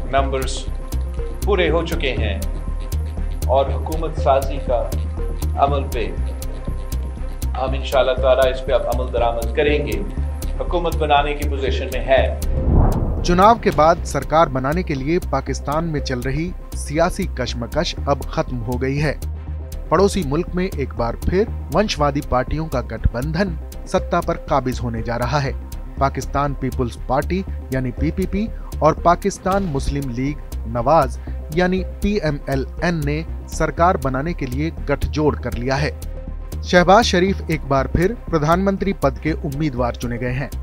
Numbers पूरे हो चुके हैं और हुकूमत साजी का अमल पे हम इंशाअल्लाह ताला इस पे अब अमल दरामद करेंगे। हुकूमत बनाने की पोजीशन में है। चुनाव के बाद सरकार बनाने के लिए पाकिस्तान में चल रही सियासी कशमकश अब खत्म हो गई है। पड़ोसी मुल्क में एक बार फिर वंशवादी पार्टियों का गठबंधन सत्ता पर काबिज होने जा रहा है। पाकिस्तान पीपुल्स पार्टी यानी पीपीपी और पाकिस्तान मुस्लिम लीग नवाज यानी पीएमएलएन ने सरकार बनाने के लिए गठजोड़ कर लिया है। शहबाज शरीफ एक बार फिर प्रधानमंत्री पद के उम्मीदवार चुने गए हैं।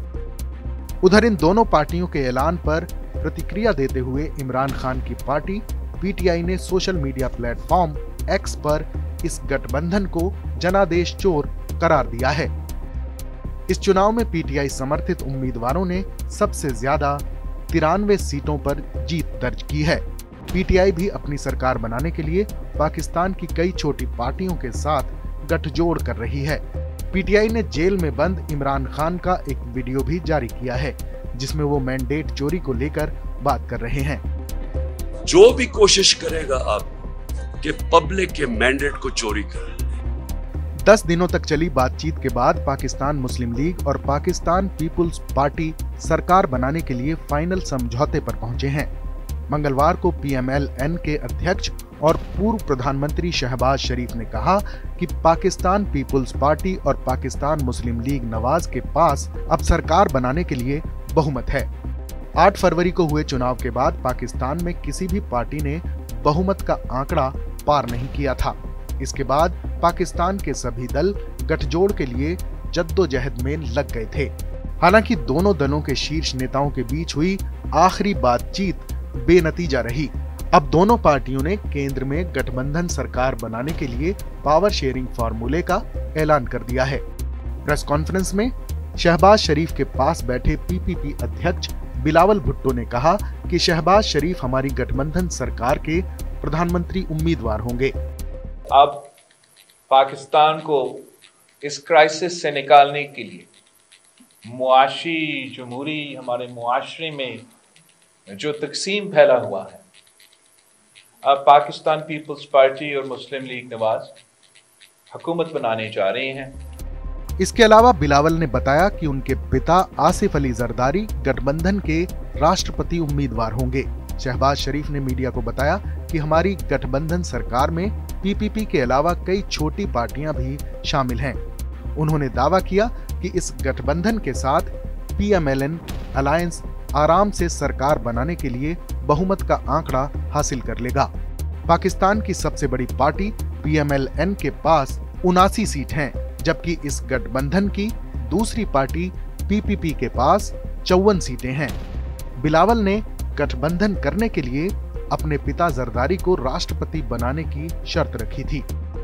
उधर इन दोनों पार्टियों के ऐलान पर प्रतिक्रिया देते हुए इमरान खान की पार्टी पीटीआई ने सोशल मीडिया प्लेटफॉर्म एक्स पर इस गठबंधन को जनादेश चोर करार दिया है। इस चुनाव में पीटीआई समर्थित उम्मीदवारों ने सबसे ज्यादा 93 सीटों पर जीत दर्ज की है। पीटीआई भी अपनी सरकार बनाने के लिए पाकिस्तान की कई छोटी पार्टियों के साथ गठजोड़ कर रही है। पीटीआई ने जेल में बंद इमरान खान का एक वीडियो भी जारी किया है, जिसमें वो मैंडेट चोरी को लेकर बात कर रहे हैं। जो भी कोशिश करेगा आप कि पब्लिक के मैंडेट को चोरी करें। 10 दिनों तक चली बातचीत के बाद पाकिस्तान मुस्लिम लीग और पाकिस्तान पीपुल्स पार्टी सरकार बनाने के लिए फाइनल समझौते पर पहुंचे हैं। मंगलवार को पीएमएलएन के अध्यक्ष और पूर्व प्रधानमंत्री शहबाज शरीफ ने कहा कि पाकिस्तान पीपुल्स पार्टी और पाकिस्तान मुस्लिम लीग नवाज के पास अब सरकार बनाने के लिए बहुमत है। 8 फरवरी को हुए चुनाव के बाद पाकिस्तान में किसी भी पार्टी ने बहुमत का आंकड़ा पार नहीं किया था। इसके बाद पाकिस्तान के सभी दल गठजोड़ के लिए जद्दोजहद में लग गए थे। हालांकि दोनों दलों के शीर्ष नेताओं के बीच हुई आखिरी बातचीत बेनतीजा रही। अब दोनों पार्टियों ने केंद्र में गठबंधन सरकार बनाने के लिए पावर शेयरिंग फार्मूले का ऐलान कर दिया है। प्रेस कॉन्फ्रेंस में शहबाज शरीफ के पास बैठे पीपीपी अध्यक्ष बिलावल भुट्टो ने कहा कि शहबाज शरीफ हमारी गठबंधन सरकार के प्रधानमंत्री उम्मीदवार होंगे। अब पाकिस्तान को इस क्राइसिस से निकालने के लिए मुआशी जमहूरी हमारे मुआशरे में जो तकसीम फैला हुआ है, अब पाकिस्तान पीपल्स पार्टी और मुस्लिम लीग नवाज हुकूमत बनाने जा रहे हैं। इसके अलावा बिलावल ने बताया कि उनके पिता आसिफ अली जरदारी गठबंधन के राष्ट्रपति उम्मीदवार होंगे। शहबाज शरीफ ने मीडिया को बताया कि हमारी गठबंधन सरकार में पीपीपी के अलावा कई छोटी पार्टियां भी शामिल हैं। उन्होंने दावा किया कि इस गठबंधन के साथ पीएमएलएन अलायंस आराम से सरकार बनाने के लिए बहुमत का आंकड़ा हासिल कर लेगा। पाकिस्तान की सबसे बड़ी पार्टी पीएमएलएन के पास 79 सीट हैं, जबकि इस गठबंधन की दूसरी पार्टी पीपीपी के पास 54 सीटें हैं। बिलावल ने गठबंधन करने के लिए अपने पिता जरदारी को राष्ट्रपति बनाने की शर्त रखी थी।